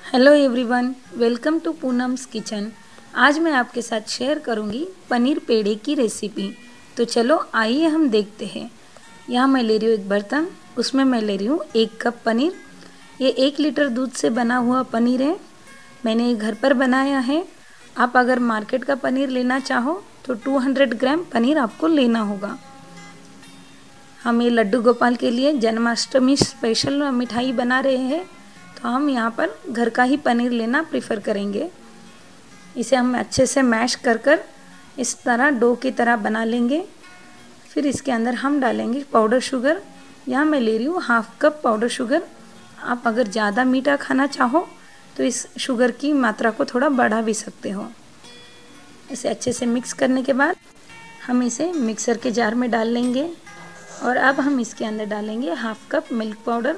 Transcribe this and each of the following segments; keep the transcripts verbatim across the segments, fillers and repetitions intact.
Hello everyone, welcome to Poonam's kitchen. आज मैं आपके साथ शेयर करूंगी पनीर पेड़े की रेसिपी। तो चलो आइए हम देखते हैं। यहाँ मैं ले रही हूँ एक बर्तन, उसमें मैं ले रही हूँ एक कप पनीर। ये एक लीटर दूध से बना हुआ पनीर है। मैंने ये घर पर बनाया है। आप अगर मार्केट का पनीर लेना चाहो तो दो सौ ग्राम पनीर आपको लेना होगा। हम ये लड्डू गोपाल के लिए जन्माष्टमी स्पेशल मिठाई बना रहे हैं, तो हम यहाँ पर घर का ही पनीर लेना प्रेफर करेंगे। इसे हम अच्छे से मैश कर कर इस तरह डो की तरह बना लेंगे। फिर इसके अंदर हम डालेंगे पाउडर शुगर। यहाँ मैं ले रही हूँ हाफ कप पाउडर शुगर। आप अगर ज़्यादा मीठा खाना चाहो तो इस शुगर की मात्रा को थोड़ा बढ़ा भी सकते हो। इसे अच्छे से मिक्स करने के बाद हम इसे मिक्सर के जार में डाल लेंगे। और अब हम इसके अंदर डालेंगे हाफ कप मिल्क पाउडर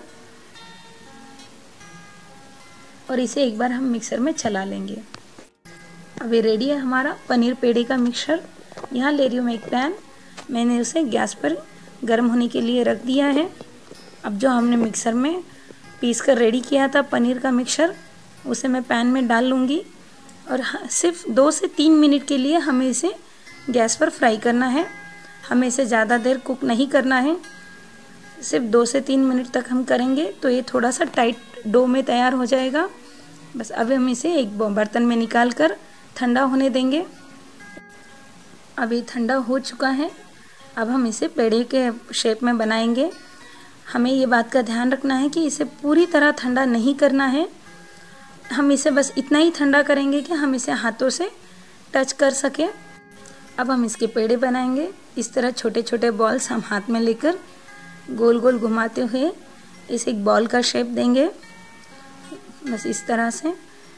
और इसे एक बार हम मिक्सर में चला लेंगे। अब ये रेडी है हमारा पनीर पेड़े का मिक्सर। यहाँ ले रही हूँ मैं एक पैन, मैंने उसे गैस पर गर्म होने के लिए रख दिया है। अब जो हमने मिक्सर में पीस कर रेडी किया था पनीर का मिक्सर, उसे मैं पैन में डाल लूँगी और सिर्फ दो से तीन मिनट के लिए हमें इसे गैस पर फ्राई करना है। हमें इसे ज़्यादा देर कुक नहीं करना है, सिर्फ दो से तीन मिनट तक हम करेंगे तो ये थोड़ा सा टाइट डो में तैयार हो जाएगा। बस अब हम इसे एक बर्तन में निकाल कर ठंडा होने देंगे। अब ये ठंडा हो चुका है। अब हम इसे पेड़े के शेप में बनाएंगे। हमें ये बात का ध्यान रखना है कि इसे पूरी तरह ठंडा नहीं करना है। हम इसे बस इतना ही ठंडा करेंगे कि हम इसे हाथों से टच कर सकें। अब हम इसके पेड़े बनाएंगे। इस तरह छोटे छोटे बॉल्स हम हाथ में लेकर गोल गोल घुमाते हुए इसे एक बॉल का शेप देंगे, बस इस तरह से।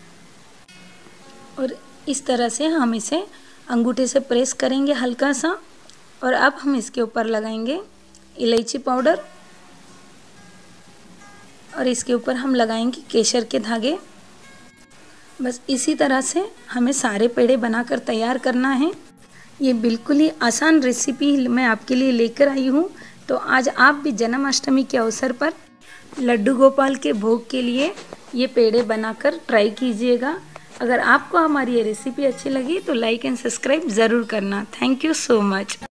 और इस तरह से हम इसे अंगूठे से प्रेस करेंगे हल्का सा। और अब हम इसके ऊपर लगाएंगे इलायची पाउडर और इसके ऊपर हम लगाएंगे केसर के धागे। बस इसी तरह से हमें सारे पेड़े बनाकर तैयार करना है। ये बिल्कुल ही आसान रेसिपी मैं आपके लिए लेकर आई हूँ। तो आज आप भी जन्माष्टमी के अवसर पर लड्डू गोपाल के भोग के लिए ये पेड़े बनाकर ट्राई कीजिएगा। अगर आपको हमारी ये रेसिपी अच्छी लगी तो लाइक एंड सब्सक्राइब ज़रूर करना। Thank you so much.